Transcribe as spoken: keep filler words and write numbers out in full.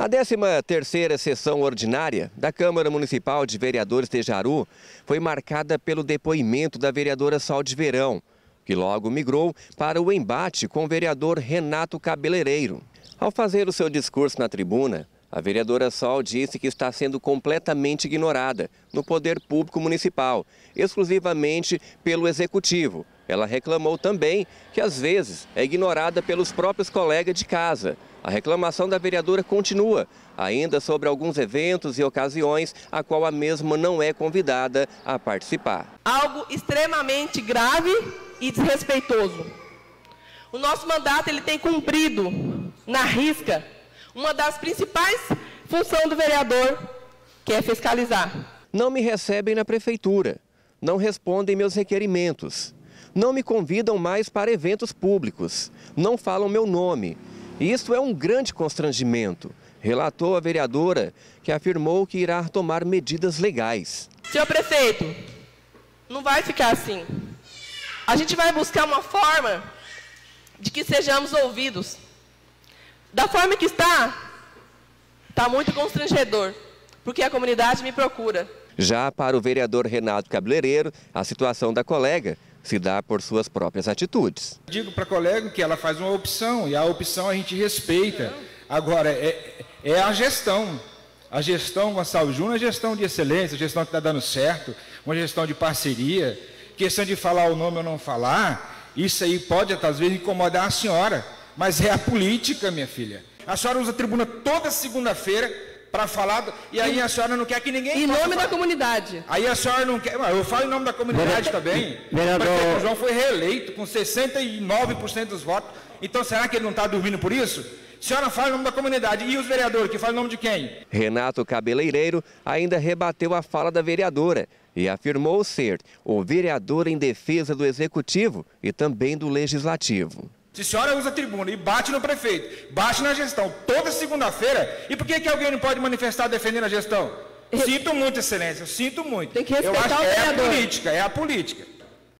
A décima terceira sessão ordinária da Câmara Municipal de Vereadores de Jaru foi marcada pelo depoimento da vereadora Sol de Verão, que logo migrou para o embate com o vereador Renato Cabeleireiro. Ao fazer o seu discurso na tribuna, a vereadora Sol disse que está sendo completamente ignorada no poder público municipal, exclusivamente pelo executivo. Ela reclamou também que às vezes é ignorada pelos próprios colegas de casa. A reclamação da vereadora continua, ainda sobre alguns eventos e ocasiões a qual a mesma não é convidada a participar. Algo extremamente grave e desrespeitoso. O nosso mandato ele tem cumprido na risca uma das principais funções do vereador, que é fiscalizar. Não me recebem na prefeitura, não respondem meus requerimentos, não me convidam mais para eventos públicos, não falam meu nome. Isso é um grande constrangimento, relatou a vereadora, que afirmou que irá tomar medidas legais. Senhor prefeito, não vai ficar assim. A gente vai buscar uma forma de que sejamos ouvidos. Da forma que está, está muito constrangedor, porque a comunidade me procura. Já para o vereador Renato Cabeleireiro, a situação da colega se dá por suas próprias atitudes. Digo para a colega que ela faz uma opção, e a opção a gente respeita. Agora, é, é a gestão. A gestão Gonçalves Júnior é gestão de excelência, gestão que está dando certo, uma gestão de parceria. Questão de falar o nome ou não falar, isso aí pode, às vezes, incomodar a senhora, mas é a política, minha filha. A senhora usa a tribuna toda segunda-feira para falar, e aí a senhora não quer que ninguém... Em nome da comunidade. Aí a senhora não quer... Eu falo em nome da comunidade também. Vereador... O prefeito João foi reeleito com sessenta e nove por cento dos votos. Então, será que ele não está dormindo por isso? A senhora fala em nome da comunidade. E os vereadores, que falam em nome de quem? Renato Cabeleireiro ainda rebateu a fala da vereadora e afirmou ser o vereador em defesa do Executivo e também do Legislativo. Se a senhora usa a tribuna e bate no prefeito, bate na gestão toda segunda-feira, e por que, que alguém não pode manifestar defendendo a gestão? Sinto muito, excelência, sinto muito. Tem que respeitar Eu acho o que é a vereador. política, é a política.